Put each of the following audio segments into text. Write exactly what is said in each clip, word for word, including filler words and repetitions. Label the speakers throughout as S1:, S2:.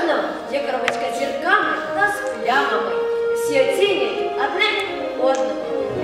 S1: гарна, як робочка з зірками та з плямами. Всі оцінюють одне одного.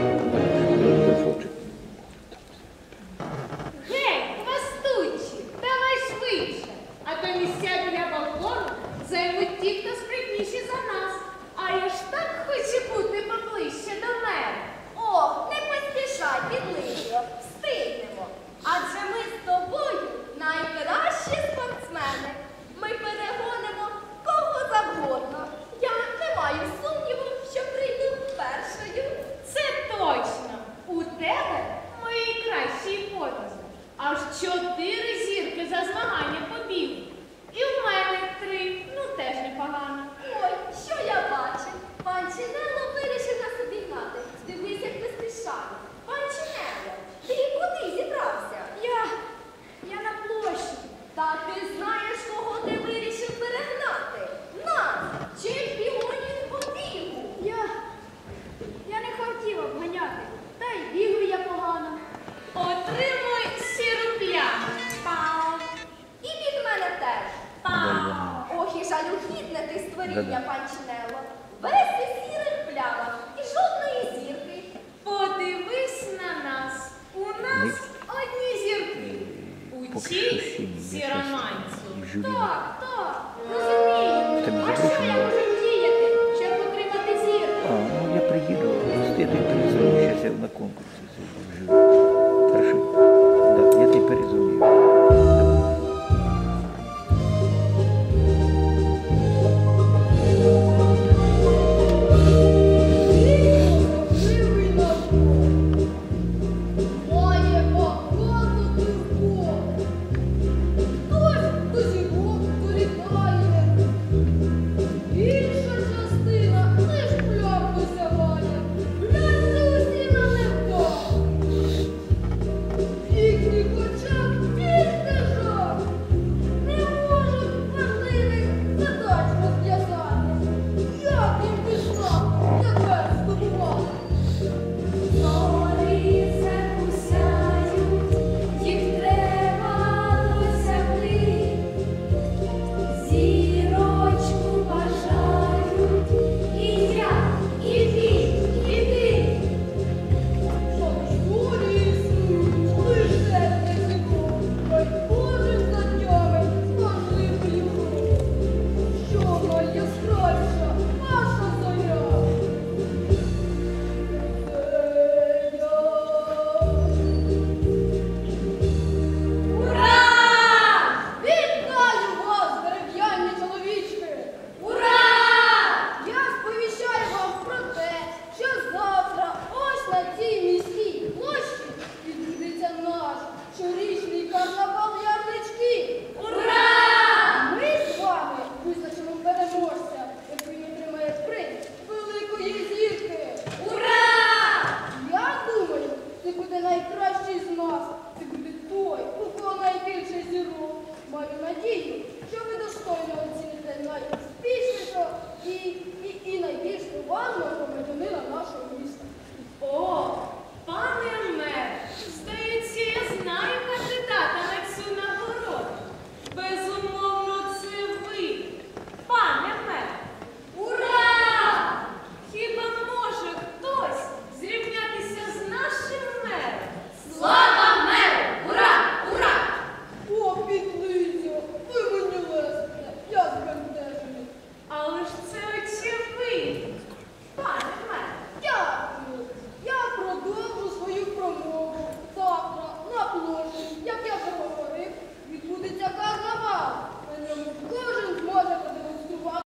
S2: Гей, хвастучі, давай швидше, а то місця біля балкону займуть ті, хто спритніші за нас. А я ж так хочу бути поближче до мене.
S3: Ох, не поспішай, підлизьо, встигнемо. Адже ми з тобою найкращі спортсмени. Ми перегонимо кого завгодно. Я не маю сумніву, що прийду першою.
S2: Це точно. У тебе мої кращі подруги. Аж чотири зірки за змагання по бігу. І в мене три. Ну теж непогано.
S3: Ой, що я бачу? Пан Чинелло вирішив на собі гнати. Дивись, як поспішає. Пан Чинелло, ти куди зібрався?
S1: Я, я на площі.
S3: Та ти знаєш, кого ти вирішив перегнати? Нас, чемпіонів по бігу.
S1: Я, я не хотів обганяти, та й бігаю я погано.
S2: Отримуй сіру пляму.
S3: Пау. І від мене теж. Пау. Ох, і жалюгідне ти створіння, пан Чинелло. Весь у сірих плямах і жодної зірки.
S2: Подивись на нас. У нас одні зірки. У цій сіроманцю.
S1: Так, так, розумію.
S4: Тебе
S1: А що
S4: запрошено?
S1: я можу діяти, щоб отримати зірку?
S4: А, ну я приїду, встигну і перезвоню, щас я на конкурсі сижу. Хорошо? Да, я тебе перезвоню.